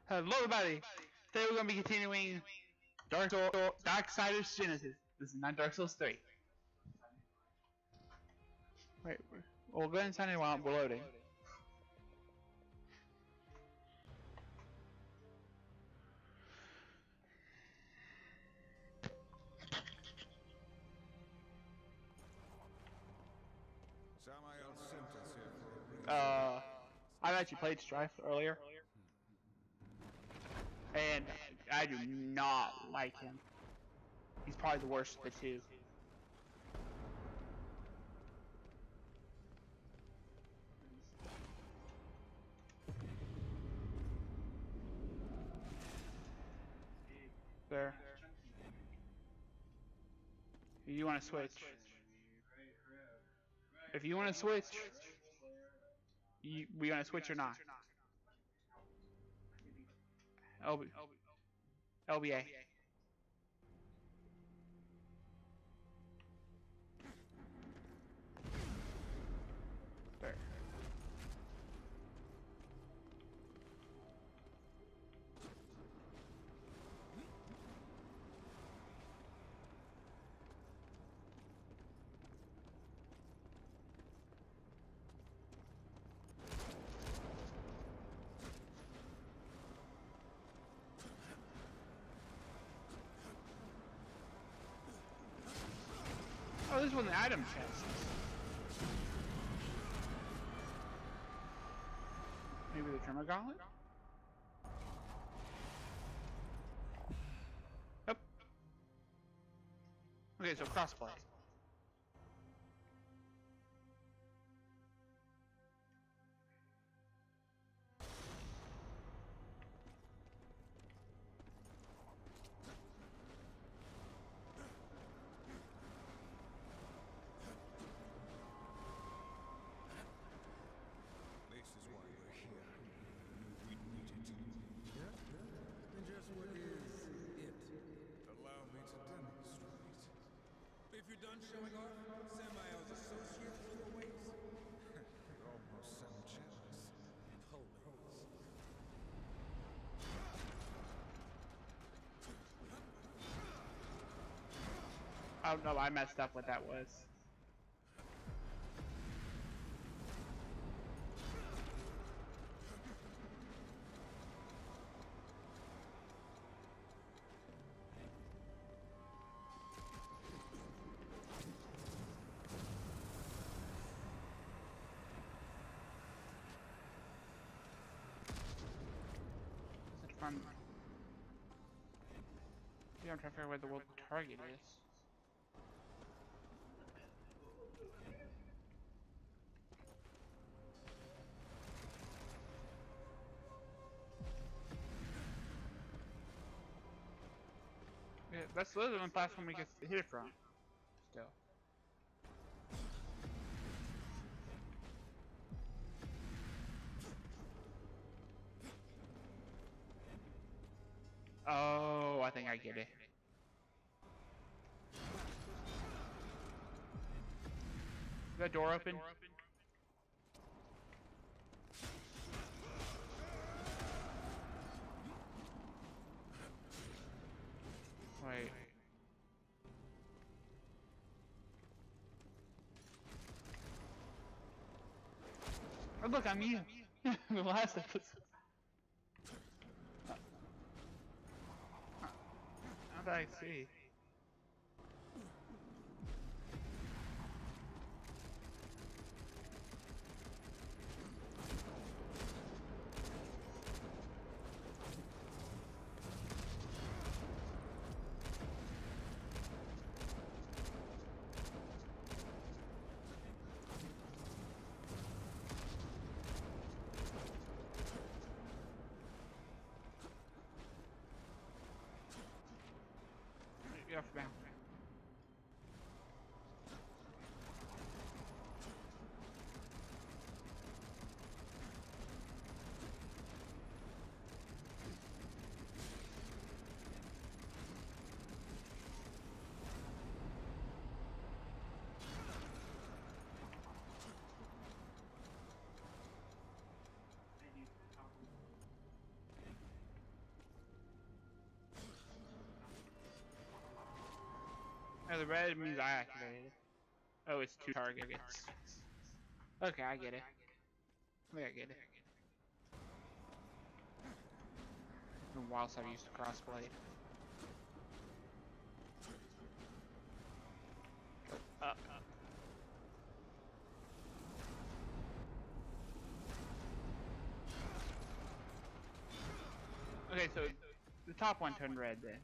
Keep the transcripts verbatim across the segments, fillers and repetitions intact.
Hello everybody! Today we're going to be continuing Dark Darksiders Genesis. This is not Dark Souls three. Wait, well go ahead and sign in while we're loading. Uh, I've actually played Strife earlier. And I do not like him. He's probably the worst of the two. There. You want to switch? If you want to switch, you, we gonna switch or not? L B, L B A. There. Oh, this is one of the item chests. Maybe the Tremor Gauntlet? Yep. Okay, so crossplay. If you're done showing off, Samael's associates with the ways. You almost sound jealous. Police. Oh no, I messed up what that was. From yeah, I'm trying to figure out where the world target is. Yeah, that's literally the platform we get to hit it from. Still. Oh, I think I get it. Is that door open? Wait. Oh look, I'm you. The last episode. How did I see? You're off bound. Oh, the red means I activated it. Oh, it's two targets. Okay, I get it. I think I get it. It's been a while since I've used the crossblade. Up. Okay, so the top one turned red then.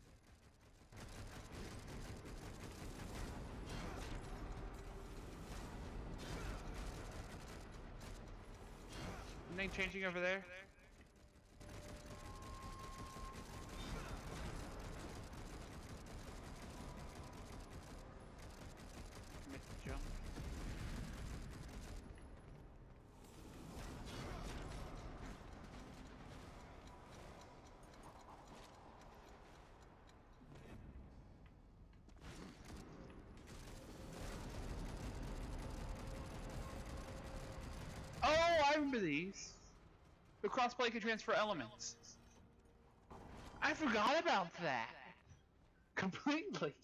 Anything changing over there? Missed the jump. Oh, I remember these. The crossplay can transfer elements. I forgot about that. Completely.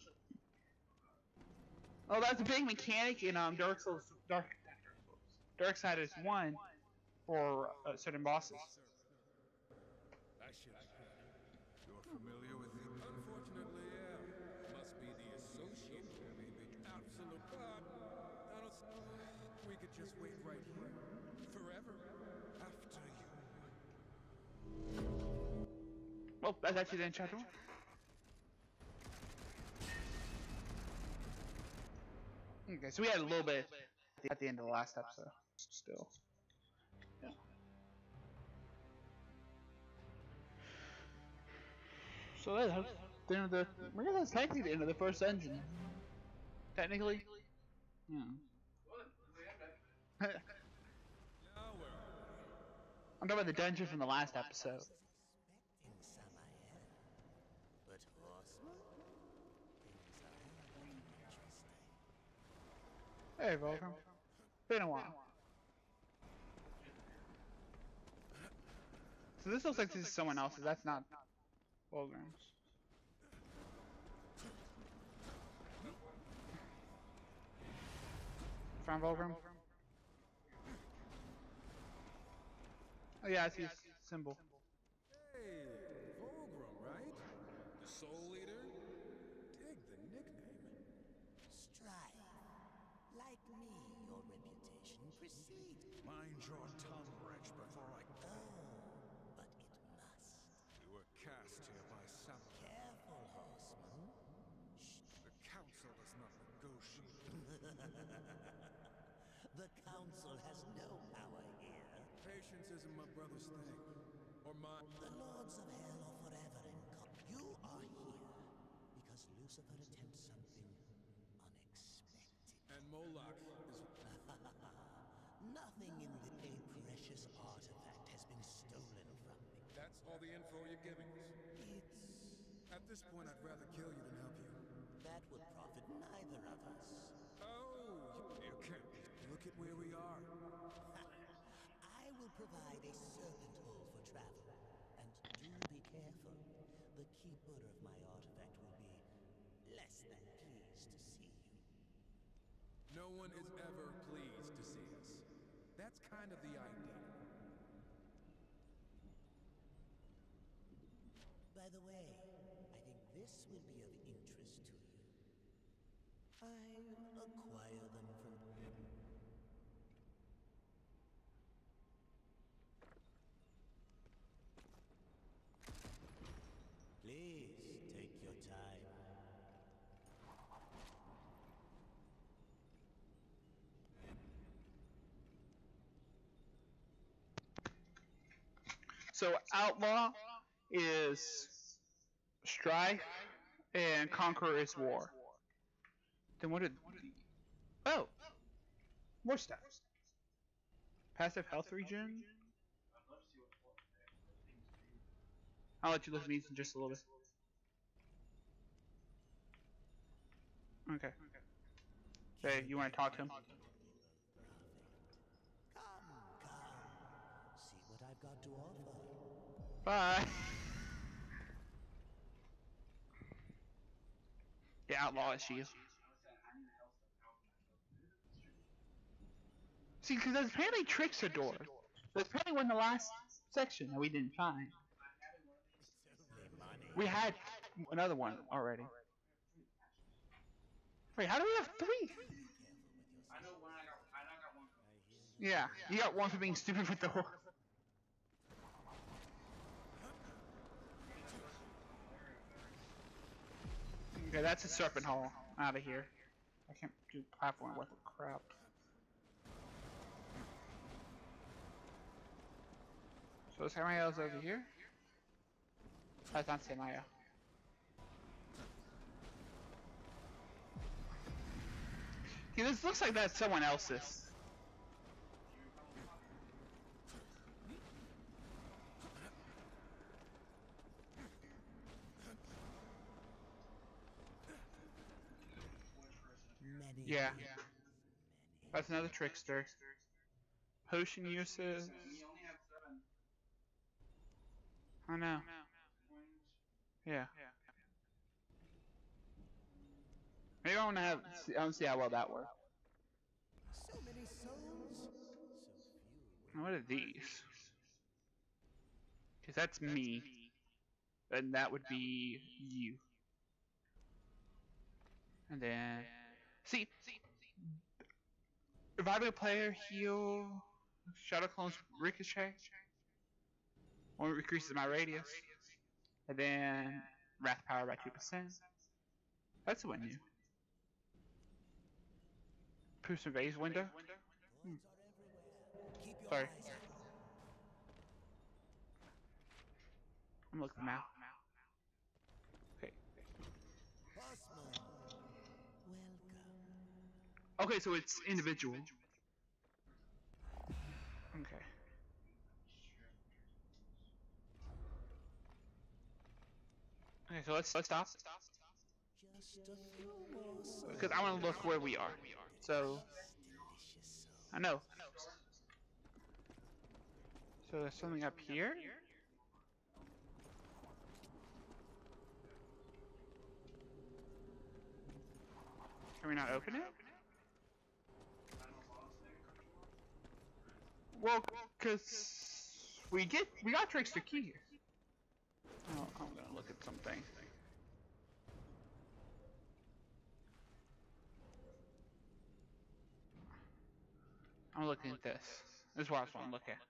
Oh, that's a big mechanic in um Dark Souls, Dark, Dark Souls, Darksiders one for uh, certain bosses. That shit. You're familiar with it? Unfortunately, yeah. Must be the associate, maybe. Absolute. But I don't. We could just wait right here. Forever. After you. Well, that's actually the end chapter one. Okay, so we had a little bit at the end of the last episode. Still. Yeah. So that's the end of the. I guess that's technically the end of the first engine. Technically. Yeah. I'm talking about the dungeon from the last episode. But horsemen? Hey, Vulgrim. Been a while. So this looks like this is someone else's. That's not Vulgrim's. Found Vulgrim? Oh yeah, I see his symbol. Hey, Vulgrim, right? The Soul Eater? Dig the nickname. Strive. Like me, your reputation precedes. Mind your tongue, wretch, before I... Oh, but it must. You were cast here by some... Careful, horseman. Shh. The council does not negotiate. The council has no power here. Patience isn't my brother's thing. Or my... The lords of hell are forever in co- You are here because Lucifer attempts something unexpected. And Moloch is... Nothing in the a precious artifact has been stolen from me. That's all the info you're giving us? It's... At this point, I'd rather kill you than help you. That would profit neither of us. Oh, you can't. Look at where we are. I will provide a serpent hole for travel. And do be careful. The keeper of my artifact will be less than pleased to see you. No one is ever pleased to see us. That's kind of the idea. By the way, I think this will be of interest to you. I acquire them from... Please, take your time. So outlaw is strife and conqueror is war. Then what did... Oh! More stuff. Passive health regen? I'll let you listen to these in just a little bit. Okay. Hey, you want to talk to him? Come, come. See what I've got to offer. Bye! The outlaw is she. See, because there's apparently trickster door. That's apparently one in the last section that we didn't find. We had another one already. Wait, how do we have three? Yeah, you got one for being stupid with the horse. Okay, that's a serpent hole. Out of here. I can't do platform. What the crap? So Samayo's over here. That's not Samayo. Yeah, this looks like that's someone else's. Yeah. That's another trickster. Potion uses. I know. Yeah. Maybe I want to have. I want to see how well that works. So many souls, so few. What are these? Because that's me. And that would be you. And then. See! Reviving a player, heal. Shadow clones ricochet. One increases my radius. And then. Wrath power by two percent. That's what new. Person vase window. Hmm. Sorry. I'm looking now. Okay. Okay, so it's individual. Okay. Okay, so let's let's stop. Because I want to look where we are. So I know. So there's something up here. Can we not open it? Well, cause we get we got trickster key. Oh, I'm gonna look at something. I'm looking at this. This is what I was want to look at.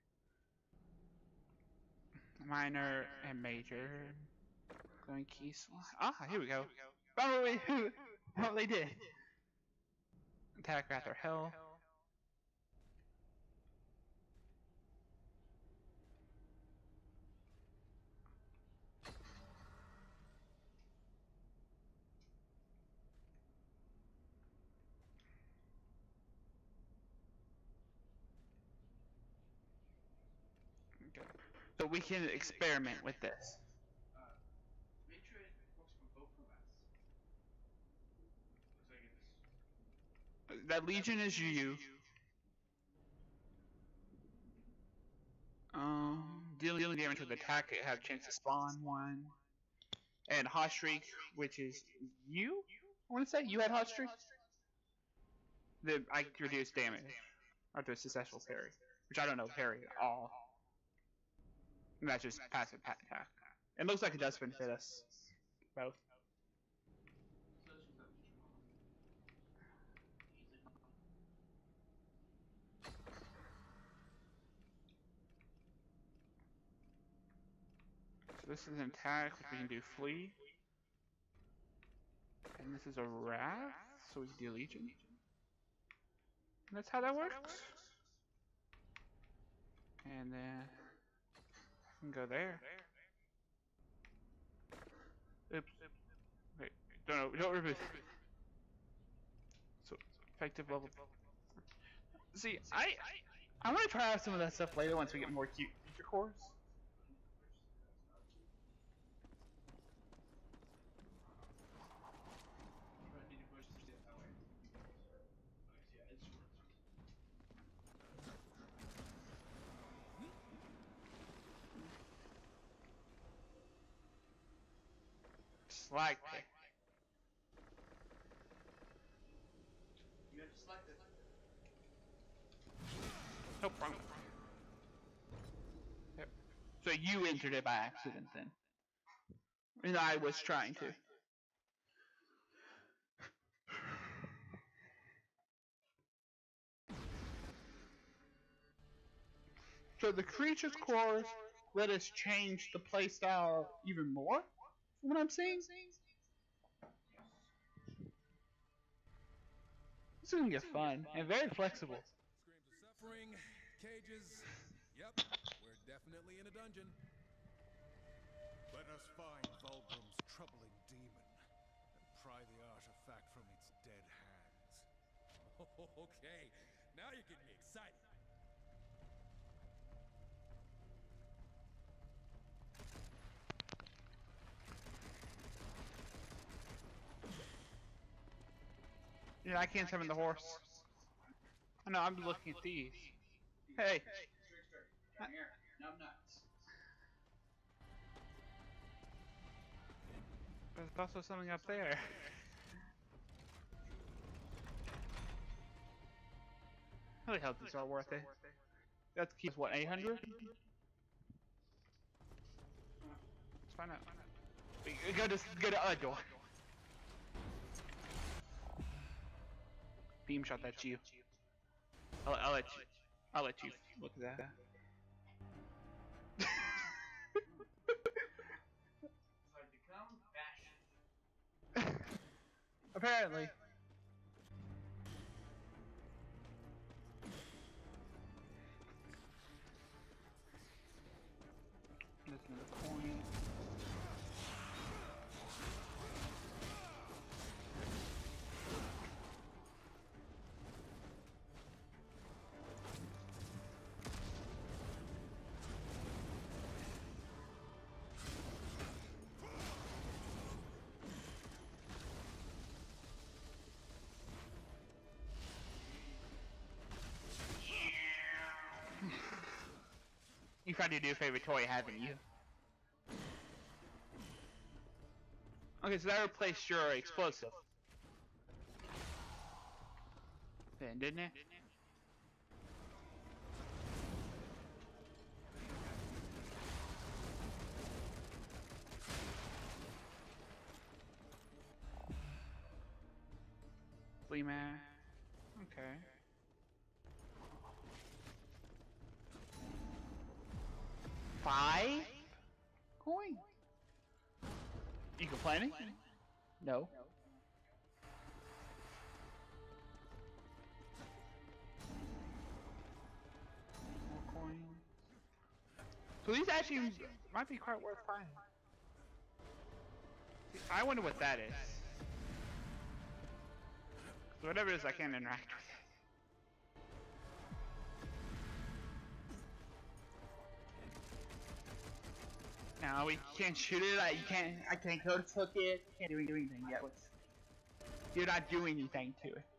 Minor and major. Going key slot. Ah, here we go. Oh wait, oh they did. Attack Wrath or Hell. Okay. So we can experiment with this. That Legion is you. Um, dealing, dealing damage with attack, it have a chance to spawn one. And Hot Streak, which is you? I want to say you had Hot Streak. The I reduce damage after a successful parry, which I don't know parry at all. And that's just passive attack. It looks like it does benefit us both. So this is an attack, which we can do flee. And this is a wrath, so we can do legion. And that's how that works. And then I can go there. Oops. Wait, don't don't remove. So effective level. See, I I want to try out some of that stuff later once we get more cute feature cores. Like it. You have to select it. Nope, wrong. Yep. So you entered it by accident then. And I was trying to. So the creature's cores let us change the playstyle even more, from what I'm seeing. This is gonna get fun and very flexible. Screams of suffering, cages. Yep, we're definitely in a dungeon. Let us find Vulgrim's troubling demon and pry the artifact from its dead hands. Okay, now you're getting me excited. Yeah, I can't summon the horse. I know, I'm looking at these. Hey. There's also something up there. How the hell these are worth it? That's keeps what, eight hundred? Let's find out. We go to go to a door. Beam shot, that's you. I'll, I'll let you. I'll let you look at that. Apparently. There's another coin. You found your new favorite toy, haven't you? Okay, so that replaced your explosive. Then, didn't it? Flea man. Okay. Five coin. You complaining? No. More coin. So these actually might be quite worth finding. See, I wonder what that is. So whatever it is, I can't interact with it. No, we can't shoot it. I you can't. I can't go to hook it. Can't do anything yet. What's, you're not doing anything to it.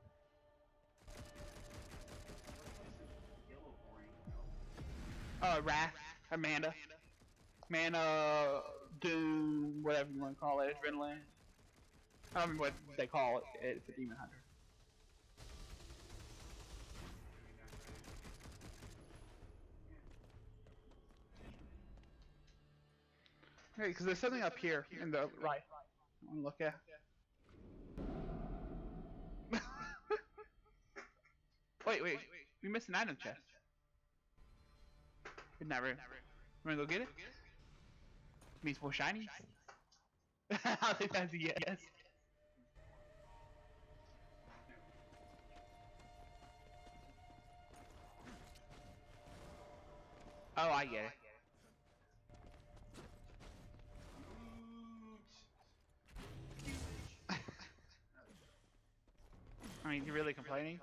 Uh, Wrath, Amanda, Mana, Doom, whatever you want to call it, Adrenaline. I don't remember what they call it. It's a Demon Hunter. Hey, because there's something up here in the right. I want to look at. wait, wait. We missed an item chest. In that room. Wanna go get it? Means more shinies? I think that's a yes. Oh, I get it. I mean, you really complaining?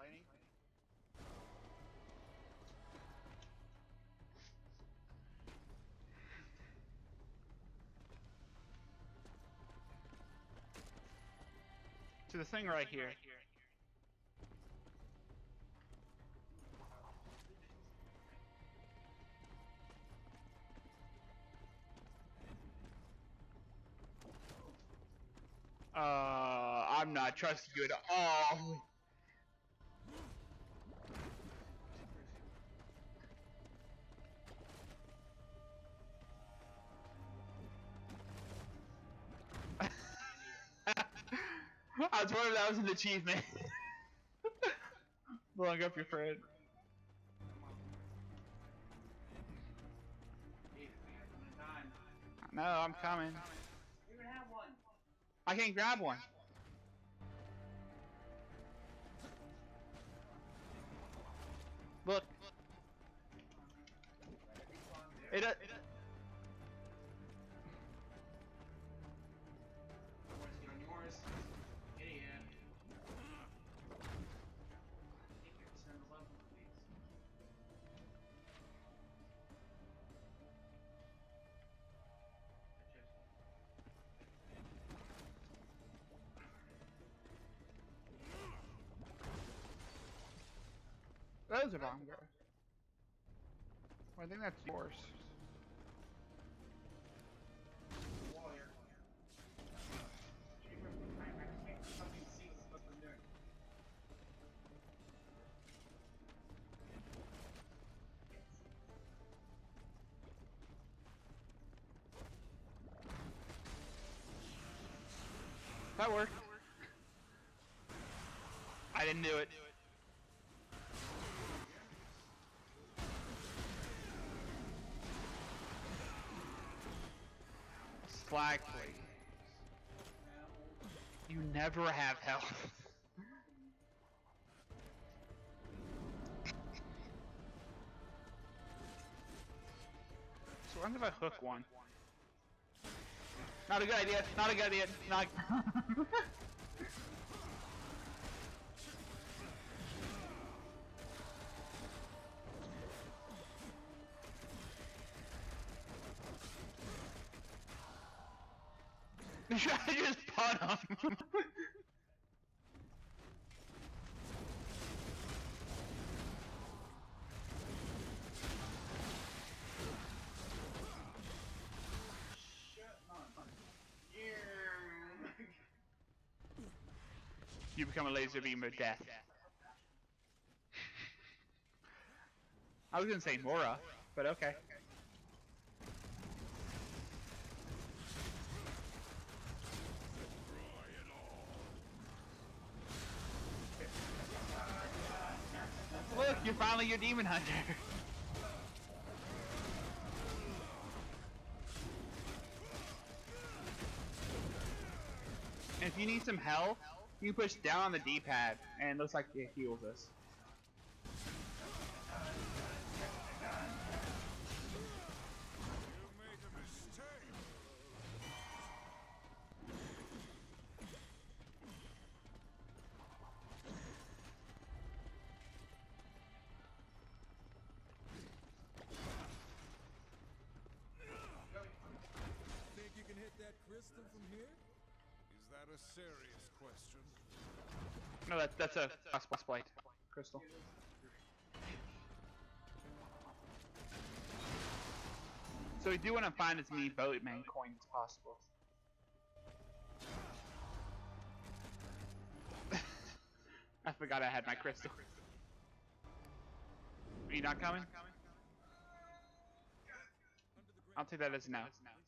To the thing right here. Uh, I'm not trusting you at all. I was wondering if that was an achievement. Blowing up your friend. No, I'm coming. I can't grab one. Look. It. Uh, Those are bomb girls. Well, I think that's yours. That worked. I didn't do it. Flag, please. You never have health. So what if I hook one? Not a good idea. Not a good idea. Not. Should I just punt him? You become a laser beam of death. I was gonna say Mora, but okay. Look, you're finally your demon hunter. And if you need some health, you push down on the D-pad, and it looks like it heals us. Think you can hit that crystal from here? Is that a serious question? No, that's that's a boss boss blade crystal. So we do want to find as many boatman coins as possible. I forgot I had my crystal. Are you not coming? I'll take that as no.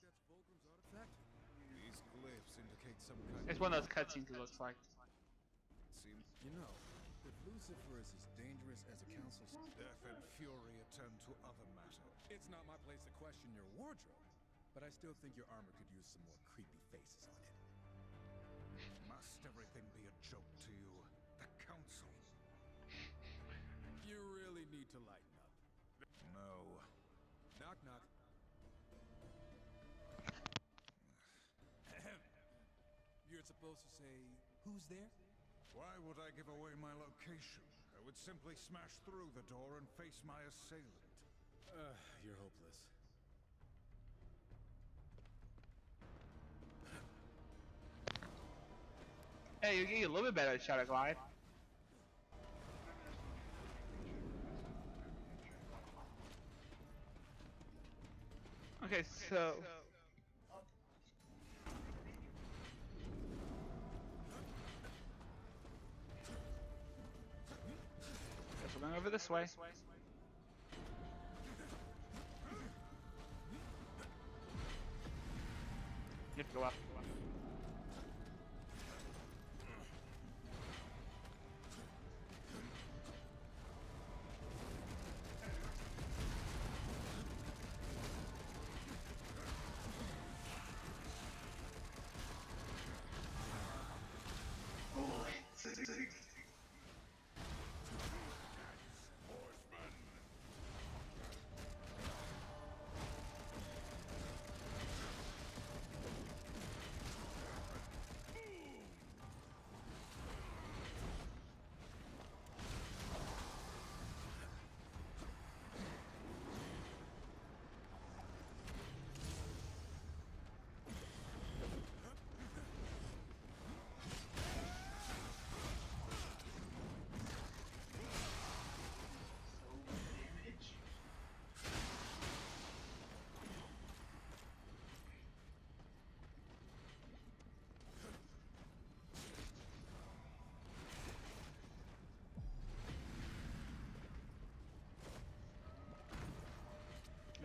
These glyphs indicate some kind It's one of those cutscenes it looks like. seems You know, if Lucifer is as dangerous as a council... death and fury attend to other matter. It's not my place to question your wardrobe, but I still think your armor could use some more creepy faces on it. Must everything be a joke to you? The council? You really need to lighten up. No. Knock knock. You're supposed to say, who's there? Why would I give away my location? I would simply smash through the door and face my assailant. Uh, you're hopeless. Hey, you get a little bit better shot at glide. Okay, so guess we're going over this way. You have to go up.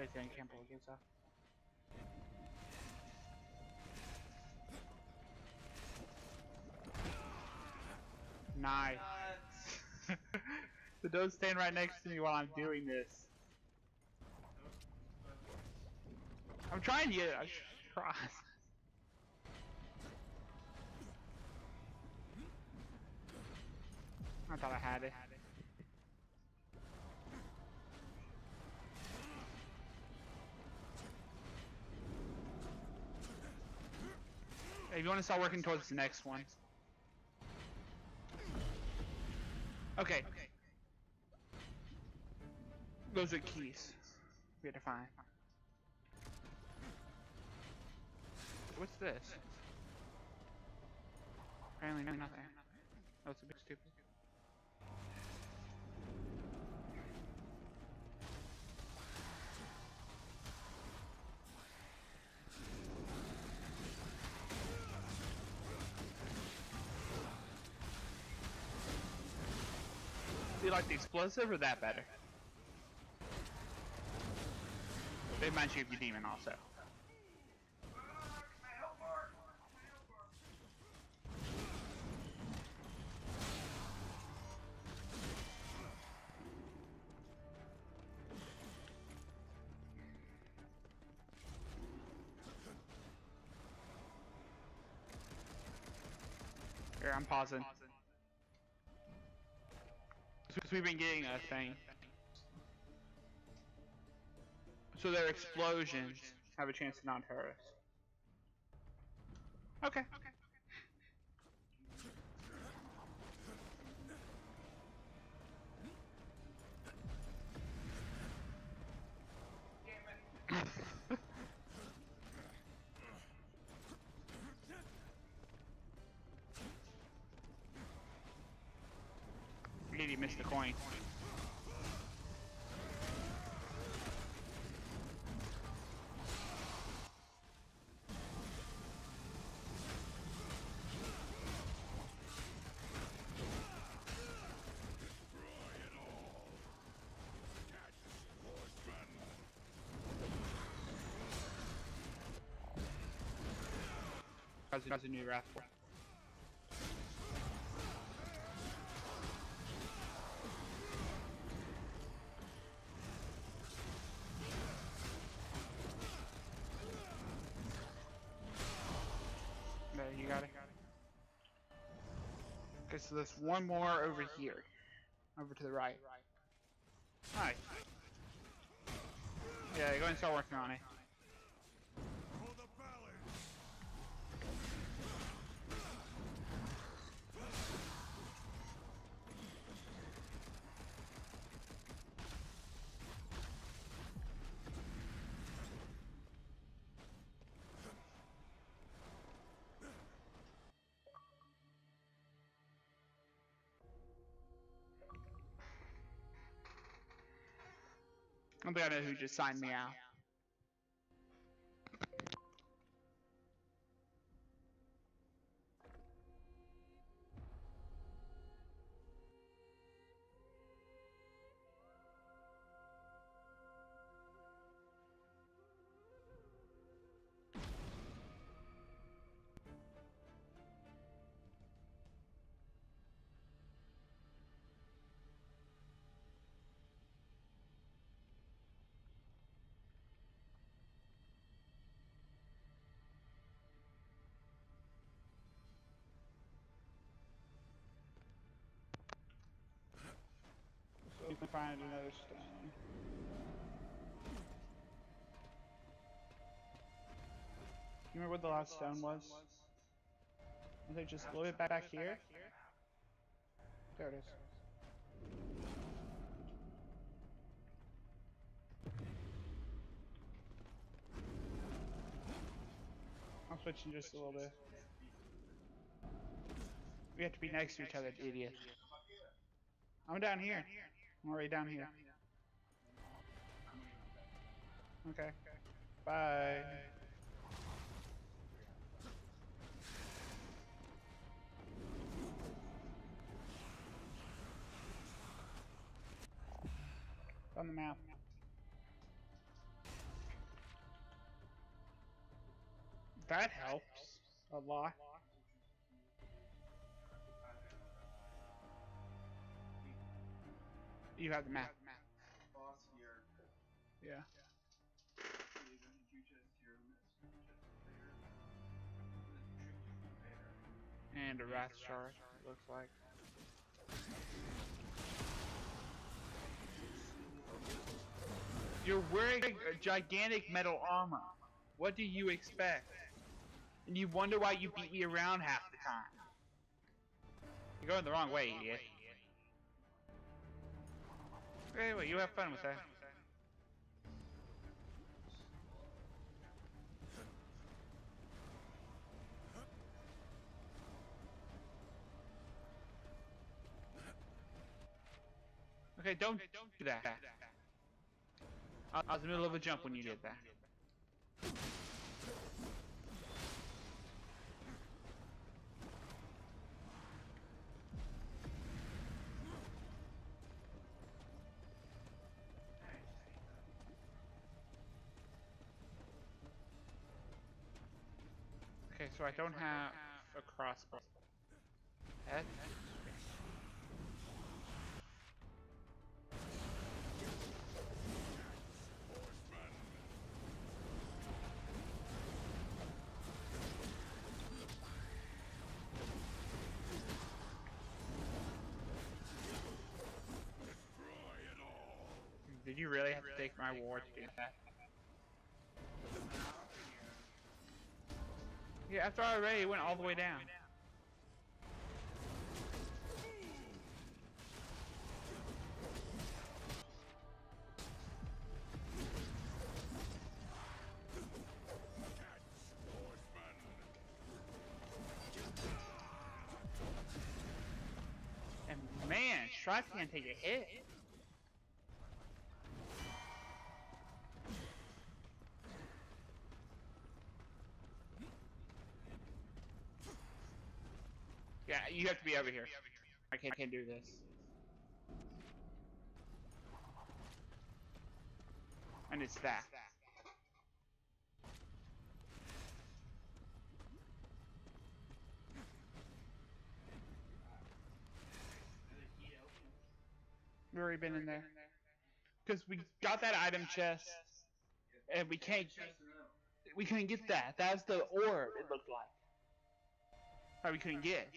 anything can't pull against that. Nice. So don't stand right next to me while I'm doing this. I'm trying to get it. I try. I thought I had it. Hey, if you want to start working towards the next one. Okay. Those are keys. We have to find. What's this? Apparently nothing. Oh, it's a bit stupid. Do you like the explosive or that better? They might shoot your demon also. Here, I'm pausing. Because we've been getting a thing. So their explosions have a chance to not hurt us. Okay. Forget you missed the coin. That's a new raffle. There, you got it. Okay, so there's one more over here. Over to the right. Hi. Yeah, go ahead and start working on it. I don't think I know who just signed me out. So we can find another stone. You remember what the last stone was? Was it just a little bit back here? There it is. I'm switching just a little bit. We have to be next to each other, idiot. I'm down here. I'm already down here. Okay. Bye. On the map. That helps a lot. You have the map. Yeah. And a wrath shard, looks like. You're wearing a gigantic metal armor. What do you expect? And you wonder why you beat me around half the time. You're going the wrong way, idiot. Anyway, you have fun with that. Okay, don't do that. I was in the middle of a jump when you did that. Okay, so I don't have a crossbow. That? Did you really have to take my war to do that? Yeah, after I already went all the way down. And man, Stripe can't take a hit. Yeah, you have to be over here. I can't, I can't do this. And it's that. We've already been in there. Because we got that item chest, and we can't... We couldn't get that. That's the orb, it looked like. Or we couldn't get.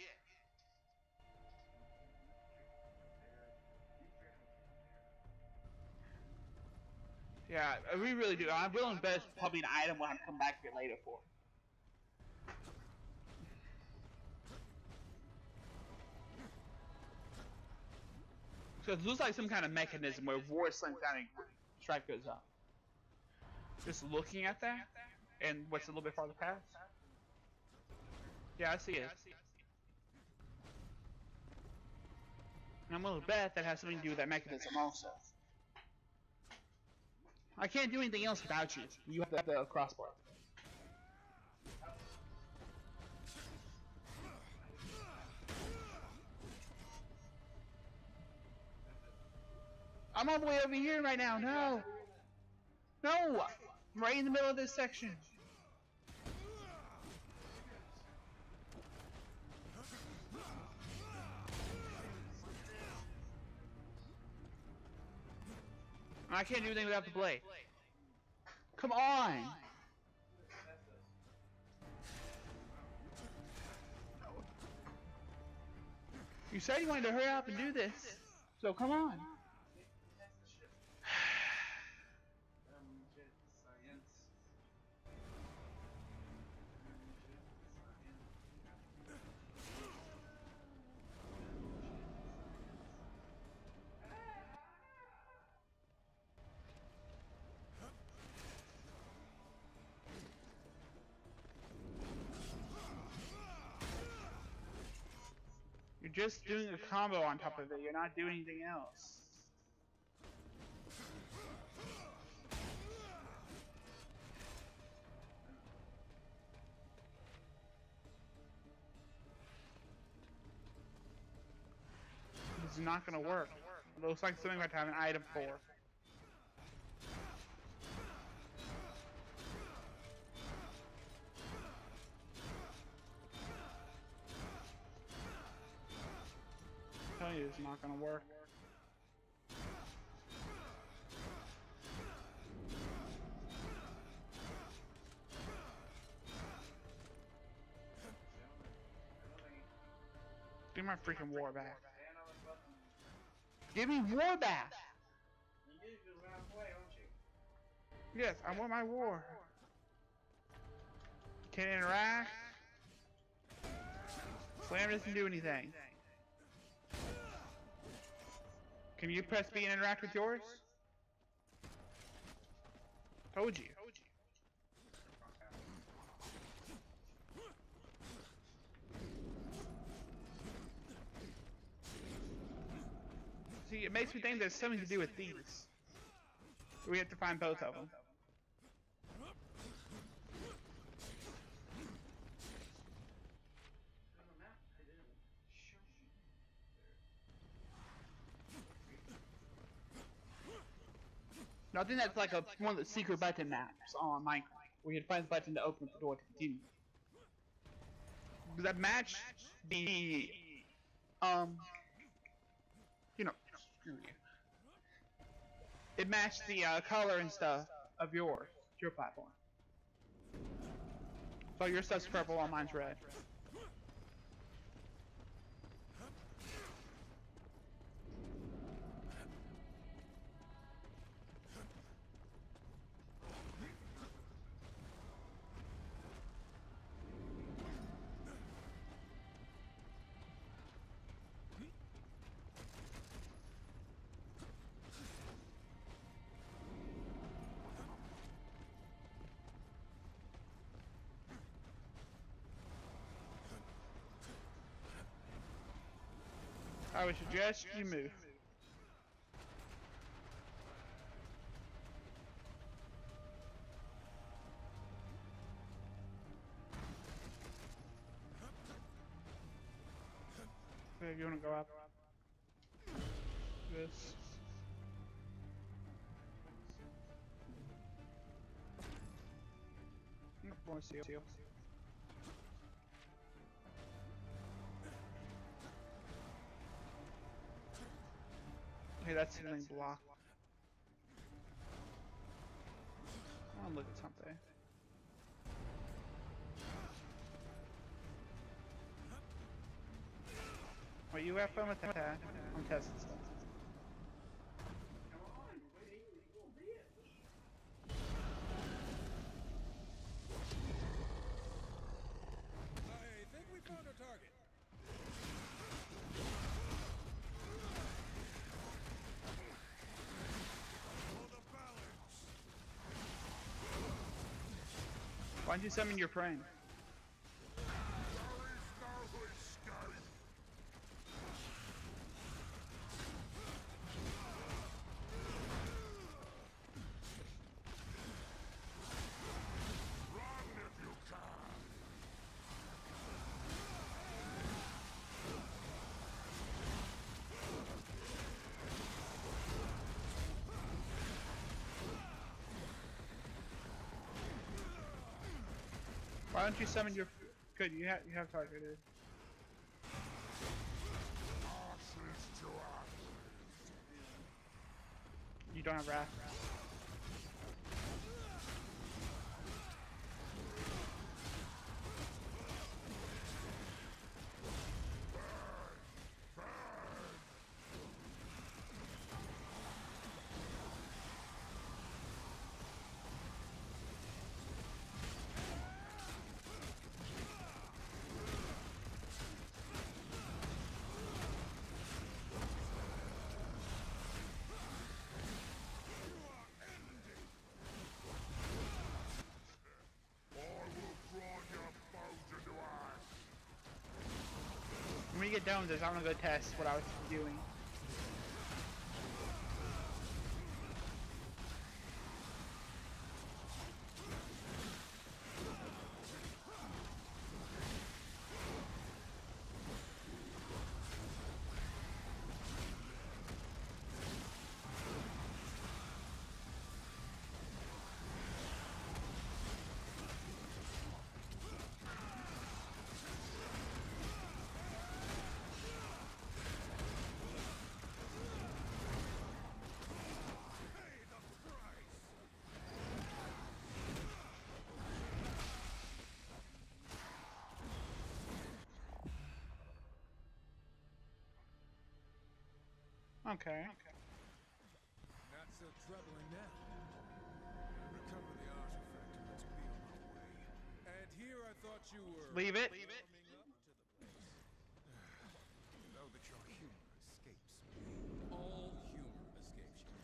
Yeah, we really do. I'm willing to bet it's probably an item when I come back here later for. So it looks like some kind of mechanism where war slams down and strike goes up. Just looking at that, and what's a little bit farther past. Yeah, I see it. And I'm willing to bet that has something to do with that mechanism also. I can't do anything else without you. You have the crossbar. I'm all the way over here right now. No. No. I'm right in the middle of this section. I can't do anything without the blade. Come on! You said you wanted to hurry up and do this, so come on. You're just doing a combo on top of it, you're not doing anything else. This is not gonna work. It looks like something like I have an item for. is not gonna work. Give me my freaking war back. Give me war back! Yes, I want my war. Can't interact. Slam doesn't do anything. Can you press B and interact with yours? Told you. See, it makes me think there's something to do with these. We have to find both of them. No, I think that's like a one of the secret button maps on Minecraft. We can find the button to open the door to continue. Does that match the um you know screw you. It matched the uh, color and stuff of yours, your platform. So your stuff's purple while mine's red. I would suggest you move. Okay, if you want to go up. This. More seal. seal. Hey, that's ceiling block. I want to look at something. Well, you have fun with that. I'm testing stuff. I think we found our target. Why don't you summon your friend? Why don't you summon your? Good, you have you have targeted. You don't have wrath. When we get done with this, I'm gonna go test what I was doing. Okay. Not so troubling now. Recover the artifact and let's be on our way. And here I thought you were Leave it. warming up to the place. Know that your humor escapes me. All humor escapes you.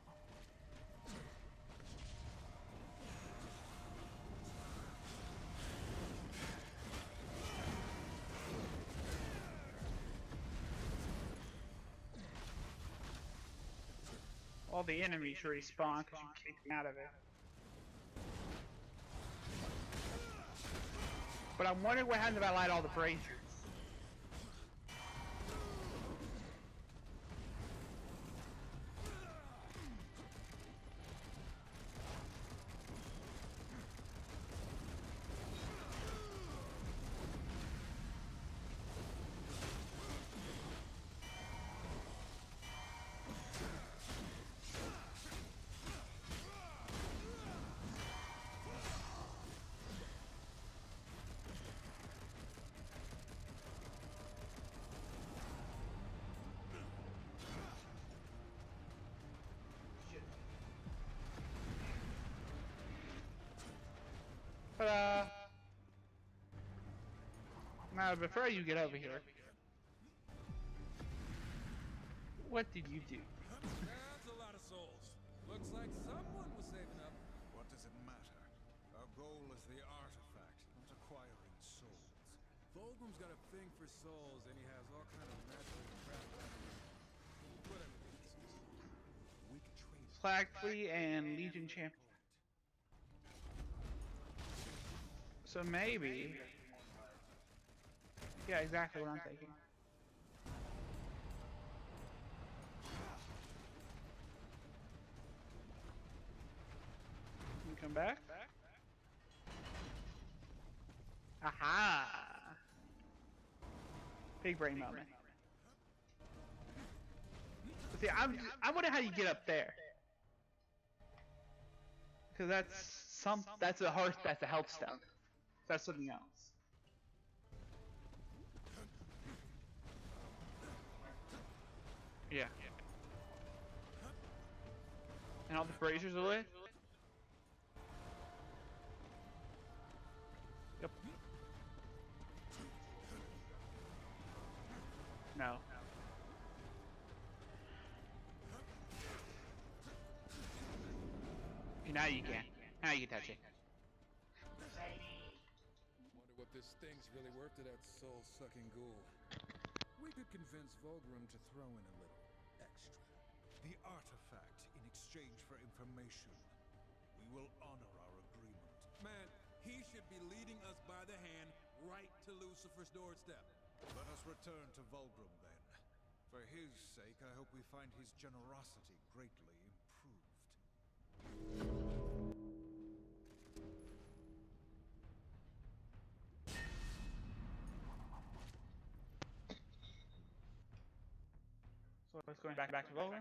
All the enemies respawn because you kicked them out of it. But I'm wondering what happens if I light all the braziers. Ta-da! Now, before you get over here, what did you do? That's a lot of souls. Looks like someone was saving up. What does it matter? Our goal is the artifact, not acquiring souls. Vulgrim's got a thing for souls, and he has all kind of magical crap. Whatever it is. We could trade Flag Flea and Legion Champion. So maybe... Yeah, exactly what I'm thinking. You come back? Aha! Big brain moment. See, I'm I wonder how you get up there. Cause that's some that's a hearth that's a health stone. That's something else. Yeah. And all the braziers are lit? Yep. No. Okay, now you can. Now you can touch it. Wonder what this thing's really worth to that soul-sucking ghoul. We could convince Vulgrim to throw in a little extra. the artifact in exchange for information. We will honor our agreement. Man, he should be leading us by the hand right to Lucifer's doorstep. Let us return to Vulgrim then. For his sake, I hope we find his generosity greatly improved. So let's go back back to Vulgrim.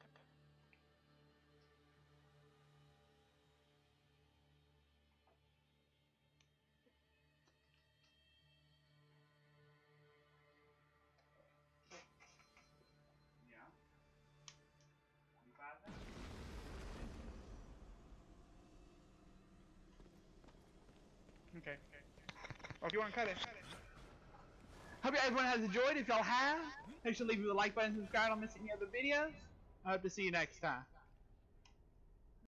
Okay. Or if you want to cut it. Hope everyone has enjoyed. If y'all have, make sure to leave a like button, subscribe, don't miss any other videos. I hope to see you next time.